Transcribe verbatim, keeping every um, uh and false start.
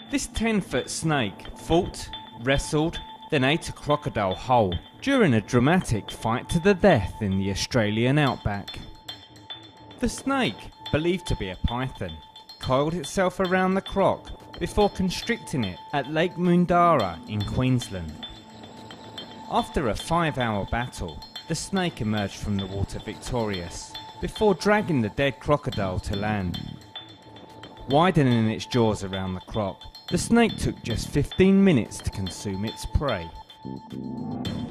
This ten foot snake fought, wrestled, then ate a crocodile whole during a dramatic fight to the death in the Australian outback. The snake, believed to be a python, coiled itself around the croc before constricting it at Lake Mundara in Queensland. After a five hour battle, the snake emerged from the water victorious, before dragging the dead crocodile to land. Widening its jaws around the croc, the snake took just fifteen minutes to consume its prey.